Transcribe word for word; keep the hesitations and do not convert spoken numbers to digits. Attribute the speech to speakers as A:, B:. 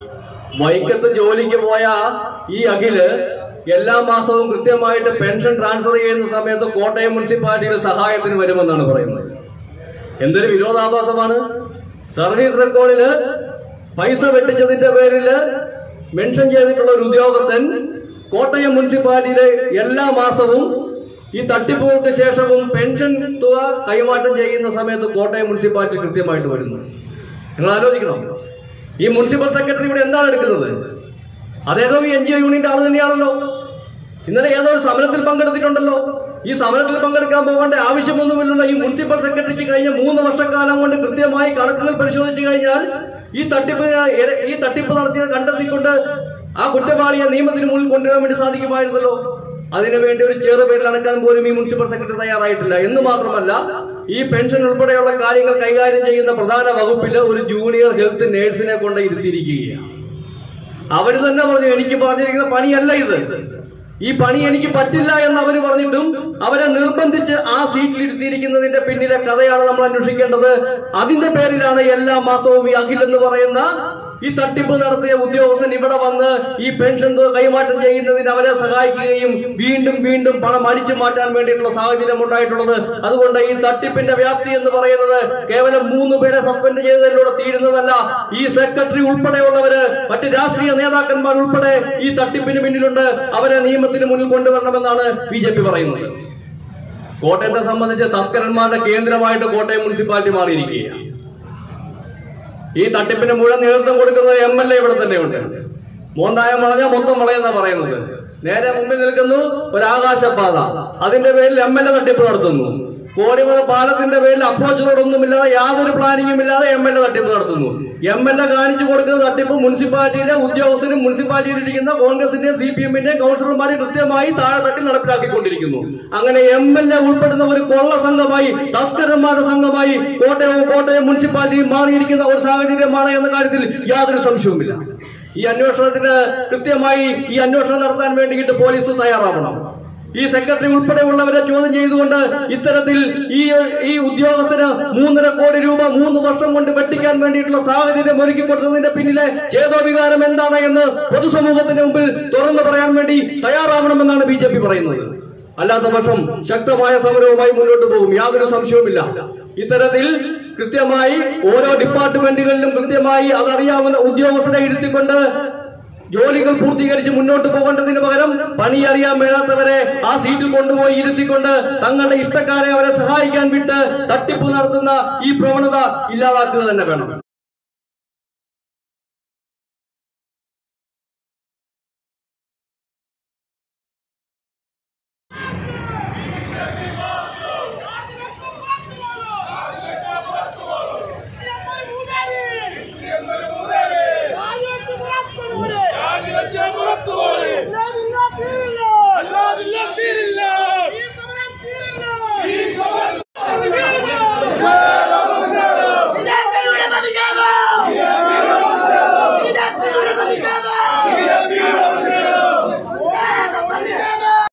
A: വൈക്കത്ത് ജോലിക്ക് പോയ ഈ അഖില് എല്ലാ മാസവും കൃത്യമായിട്ട് പെൻഷൻ ട്രാൻസ്ഫർ ചെയ്യുന്ന സമയത്ത് കോട്ടയം മുനിസിപ്പാലിറ്റിയുടെ സഹായത്തിന് വരുമെന്നാണ് പറയുന്നത്. എന്തൊരു വിരോധാഭാസമാണ്! സർവീസ് റെക്കോർഡില് പൈസ വെട്ടിച്ചതിന്റെ പേരില് മെൻഷൻ ചെയ്തിട്ടുള്ള ഒരു ഉദ്യോഗസ്ഥൻ കോട്ടയം മുനിസിപ്പാലിറ്റിയിലെ എല്ലാ മാസവും ഈ തട്ടിപ്പുകൾക്ക് ശേഷവും പെൻഷൻ തുക കൈമാറ്റം ചെയ്യുന്ന സമയത്ത് കോട്ടയം മുനിസിപ്പാലിറ്റി കൃത്യമായിട്ട് വരുന്നു. നിങ്ങൾ ആലോചിക്കണം, ഈ മുനിസിപ്പൽ സെക്രട്ടറി ഇവിടെ എന്താണ് എടുക്കുന്നത്? അദ്ദേഹം ഈ എൻ ജി ഒ യൂണിയന്റെ ആൾ തന്നെയാണല്ലോ. ഇന്നലെ ഏതോ ഒരു സമരത്തിൽ പങ്കെടുത്തിട്ടുണ്ടല്ലോ. ഈ സമരത്തിൽ പങ്കെടുക്കാൻ പോകേണ്ട ആവശ്യമൊന്നുമില്ലല്ലോ. ഈ മുനിസിപ്പൽ സെക്രട്ടറിക്ക് കഴിഞ്ഞ മൂന്ന് വർഷക്കാലം കൊണ്ട് കൃത്യമായി കണക്കുകൾ പരിശോധിച്ചു കഴിഞ്ഞാൽ ഈ തട്ടിപ്പ് ഈ തട്ടിപ്പ് നടത്തിയത് കണ്ടെത്തിക്കൊണ്ട് ആ കുറ്റവാളിയെ നിയമത്തിന് മുന്നിൽ കൊണ്ടുവരാൻ വേണ്ടി സാധിക്കുമായിരുന്നല്ലോ. അതിനുവേണ്ടി ഒരു ചെറുപേരിൽ അടക്കാൻ പോലും ഈ മുനിസിപ്പൽ സെക്രട്ടറി തയ്യാറായിട്ടില്ല. എന്ന് മാത്രമല്ല, ഈ പെൻഷൻ ഉൾപ്പെടെയുള്ള കാര്യങ്ങൾ കൈകാര്യം ചെയ്യുന്ന പ്രധാന വകുപ്പില് ഒരു ജൂനിയർ ഹെൽത്ത് നേഴ്സിനെ കൊണ്ട് ഇരുത്തിയിരിക്കുകയാണ്. അവര് തന്നെ പറഞ്ഞു, എനിക്ക് പറഞ്ഞിരിക്കുന്ന പണിയല്ല ഇത്, ഈ പണി എനിക്ക് പറ്റില്ല എന്ന് അവര് പറഞ്ഞിട്ടും അവരെ നിർബന്ധിച്ച് ആ സീറ്റിൽ ഇരുത്തിയിരിക്കുന്നതിന്റെ പിന്നിലെ കഥയാണ് നമ്മൾ അന്വേഷിക്കേണ്ടത്. അതിന്റെ പേരിലാണ് എല്ലാ മാസവും ഈ അഖിൽ എന്ന് പറയുന്ന ഈ തട്ടിപ്പ് നടത്തിയ ഉദ്യോഗസ്ഥൻ ഇവിടെ വന്ന് ഈ പെൻഷൻ കൈമാറ്റം ചെയ്യുന്നതിന് അവരെ സഹായിക്കുകയും വീണ്ടും വീണ്ടും പണം അടിച്ചു മാറ്റാൻ വേണ്ടിയിട്ടുള്ള സാഹചര്യം ഉണ്ടായിട്ടുള്ളത്. അതുകൊണ്ട് ഈ തട്ടിപ്പിന്റെ വ്യാപ്തി എന്ന് പറയുന്നത് കേവലം മൂന്ന് പേരെ സസ്പെൻഡ് ചെയ്തതിലൂടെ തീരുന്നതല്ല. ഈ സെക്രട്ടറി ഉൾപ്പെടെയുള്ളവര്, മറ്റ് രാഷ്ട്രീയ നേതാക്കന്മാർ ഉൾപ്പെടെ ഈ തട്ടിപ്പിന് പിന്നിലുണ്ട്. അവരെ നിയമത്തിന് മുന്നിൽ കൊണ്ടുവരണമെന്നാണ് ബി ജെ പി പറയുന്നത്. കോട്ടയത്തെ സംബന്ധിച്ച് തസ്കരന്മാരുടെ കേന്ദ്രമായിട്ട് കോട്ടയം മുനിസിപ്പാലിറ്റി മാറിയിരിക്കുകയാണ്. ഈ തട്ടിപ്പിന് മുഴുവൻ നേതൃത്വം കൊടുക്കുന്നത് എം എൽ എ ഇവിടെ തന്നെയുണ്ട്. മോന്തായം വളഞ്ഞാൽ മൊത്തം വളയെന്നാ പറയുന്നത്. നേരെ മുമ്പിൽ നിൽക്കുന്നു ഒരു ആകാശപാത, അതിന്റെ പേരിൽ എം എൽ എ തട്ടിപ്പ് നടത്തുന്നു. കോടിമല പാലത്തിന്റെ പേരിൽ അപ്രോച്ച് റോഡൊന്നുമില്ലാതെ യാതൊരു പ്ലാനിങ്ങും ഇല്ലാതെ എം എൽ എ തട്ടിപ്പ് നടത്തുന്നു. എം എൽ എ കാണിച്ചു കൊടുക്കുന്ന തട്ടിപ്പ് മുനിസിപ്പാലിറ്റിയിലെ ഉദ്യോഗസ്ഥരും മുനിസിപ്പാലിറ്റിയിൽ ഇരിക്കുന്ന കോൺഗ്രസിന്റെയും സി പി എമ്മിന്റെയും കൗൺസിലർമാരെ കൃത്യമായി താഴെ തട്ടി നടപ്പിലാക്കിക്കൊണ്ടിരിക്കുന്നു. അങ്ങനെ എം എൽ എ ഉൾപ്പെടുന്ന ഒരു കൊള്ള സംഘമായി, തസ്കരന്മാരുടെ സംഘമായി കോട്ടയവും കോട്ടയം മുനിസിപ്പാലിറ്റിയും മാറിയിരിക്കുന്ന ഒരു സാഹചര്യമാണ് എന്ന കാര്യത്തിൽ യാതൊരു സംശയവുമില്ല. ഈ അന്വേഷണത്തിന് കൃത്യമായി ഈ അന്വേഷണം നടത്താൻ വേണ്ടിയിട്ട് പോലീസ് തയ്യാറാവണം. ഈ സെക്രട്ടറി ഉൾപ്പെടെയുള്ളവരെ ചോദ്യം ചെയ്തുകൊണ്ട് ഇത്തരത്തിൽ ഈ ഈ ഉദ്യോഗസ്ഥന് മൂന്നര കോടി രൂപ മൂന്ന് വർഷം കൊണ്ട് വെട്ടിക്കാൻ വേണ്ടിയിട്ടുള്ള സാഹചര്യം ഒരുക്കി കൊടുത്തതിന്റെ പിന്നിലെ ചേതോവികാരം എന്താണ് എന്ന് പൊതുസമൂഹത്തിന്റെ മുമ്പിൽ തുറന്നു പറയാൻ വേണ്ടി തയ്യാറാവണമെന്നാണ് ബി ജെ പി പറയുന്നത്. അല്ലാത്ത പക്ഷം ശക്തമായ സമരവുമായി മുന്നോട്ട് പോകും, യാതൊരു സംശയവുമില്ല. ഇത്തരത്തിൽ കൃത്യമായി ഓരോ ഡിപ്പാർട്ട്മെന്റുകളിലും കൃത്യമായി അതറിയാവുന്ന ഉദ്യോഗസ്ഥരെ ഇരുത്തിക്കൊണ്ട് ജോലികൾ പൂർത്തീകരിച്ച് മുന്നോട്ട് പോകേണ്ടതിന് പകരം പണി അറിയാൻ മേലാത്തവരെ ആ സീറ്റിൽ കൊണ്ടുപോയി ഇരുത്തിക്കൊണ്ട് തങ്ങളുടെ ഇഷ്ടക്കാരെ അവരെ സഹായിക്കാൻ വിട്ട് തട്ടിപ്പ് നടത്തുന്ന ഈ പ്രവണത ഇല്ലാതാക്കുക തന്നെ വേണം.